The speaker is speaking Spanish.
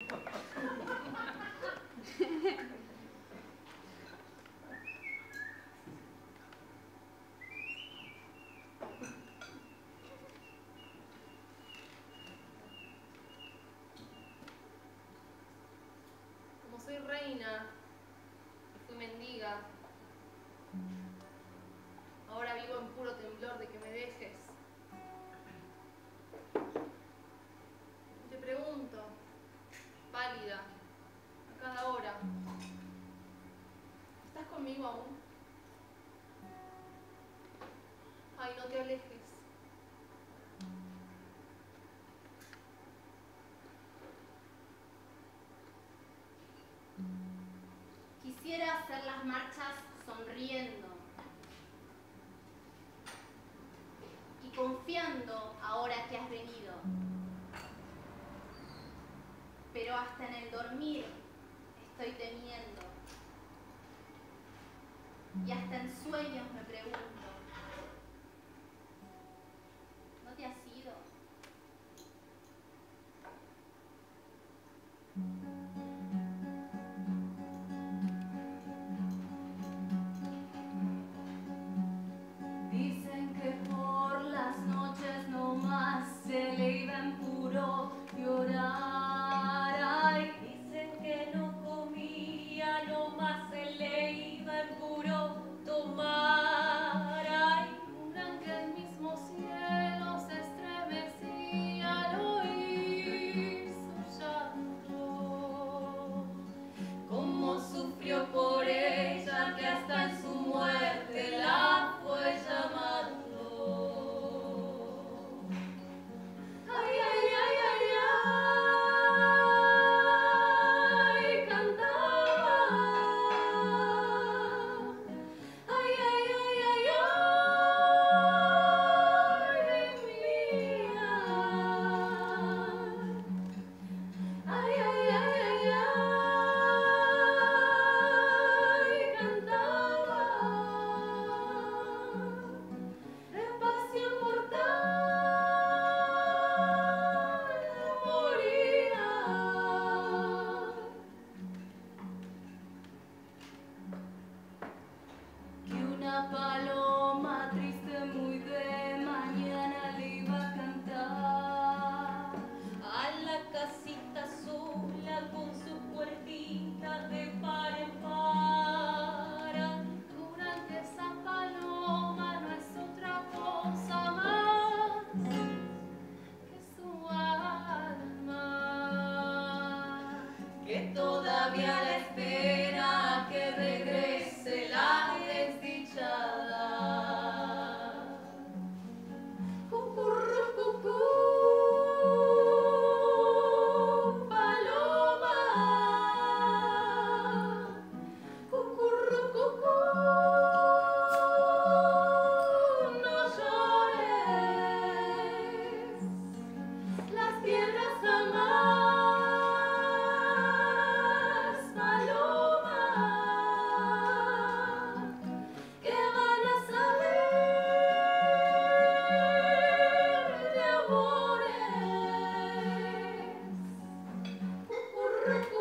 Como soy reina y fui mendiga, ahora vivo en puro temblor de que me dejes. Te pregunto, pálida, a cada hora, ¿estás conmigo aún? Ay, no te alejes. Quisiera hacer las marchas sonriendo y confiando ahora que has venido. Pero hasta en el dormir estoy temiendo. Y hasta en sueños me pregunto, ¿no te has ido? Dicen que por las noches no más se le iba en puro llorar. Ay, dicen que no comía, no más se le iba en puro tomar. Ay, Juran que el mismo cielo se estremecía al oír su llanto. cómo sufrió por ella que hasta en su muerte la fue llamando. Ay, ay, ay, ay, ay, cantaba. Ay, ay, ay, ay, ay, mía. Ay, ay, ay, ay, ay, cantaba. De pasión mortal moría. Que una paloma triste muy de mañana le iba a cantar a la casita sola con su puertita de par en par. Juran que esa paloma no es otra cosa más que su alma. Que todavía la espera a que regrese la desdichada. Cucurrucucú, paloma. Cucurrucucú, no llores. Las piedras jamás, paloma, que van a saber de amores. Cucurrucucú.